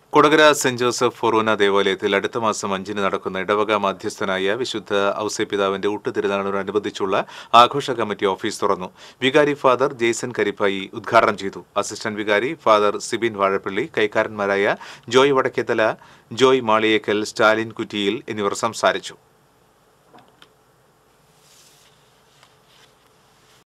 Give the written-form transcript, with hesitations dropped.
Kodakara saint Joseph ഫൊറൂന ദേവാലയത്തിൽ അടുത്ത മാസം 5-ന് നടക്കുന്ന ഇടവക മധ്യസ്ഥനായ വിശുദ്ധ ഔസേപിതാവിന്റെ ഊട്ടുതിരുനാളിനോടനുബന്ധിച്ചുള്ള ആഘോഷ കമ്മിറ്റി ഓഫീസ് തുറന്നു. വികാരി ഫാദർ ജെയ്സൺ കരിപ്പായി ഉദ്ഘാടനം ചെയ്തു. അസിസ്റ്റന്റ് വികാരി ഫാദർ സിബിൻ വാഴപ്പള്ളി, കൈക്കാരന്മാരായ ജോയ് വടക്കേത്തല, ജോയ് മാളിയേക്കൽ, സ്റ്റാലിൻ കുറ്റിയിൽ എന്നിവർ സംസാരിച്ചു.